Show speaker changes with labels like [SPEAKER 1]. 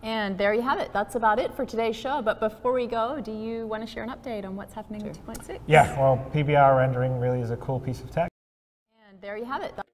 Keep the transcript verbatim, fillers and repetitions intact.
[SPEAKER 1] And there you have it. That's about it for today's show. But before we go, do you want to share an update on what's happening in two point six?
[SPEAKER 2] Yeah, well, P B R rendering really is a cool piece of tech.
[SPEAKER 1] And there you have it.